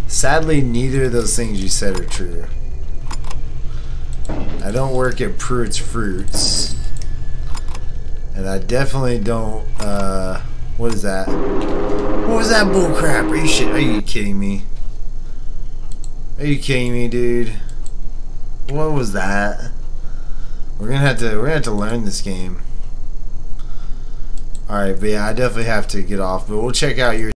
Sadly, neither of those things you said are true. I don't work at Pruitt's Fruits. And I definitely don't, what is that? What was that bullcrap? Are you kidding me? Are you kidding me, dude? What was that? We're gonna have to learn this game. Alright, but yeah, I definitely have to get off, but we'll check out your